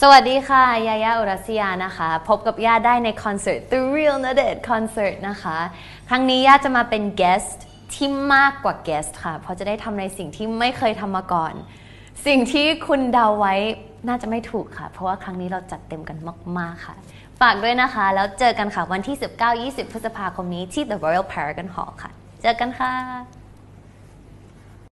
สวัสดีค่ะยายาอุรัสยานะคะพบกับย่าได้ในคอนเสิร์ต The Real Nadette Concert นะคะครั้งนี้ย่าจะมาเป็น guest ที่มากกว่า guest ค่ะเพราะจะได้ทำในสิ่งที่ไม่เคยทำมาก่อนสิ่งที่คุณเดาไว้น่าจะไม่ถูกค่ะเพราะว่าครั้งนี้เราจัดเต็มกันมากๆค่ะฝากด้วยนะคะแล้วเจอกันค่ะวันที่ 19-20 พฤษภาคมนี้ที่ The Royal Paragon Hall ค่ะเจอกันค่ะ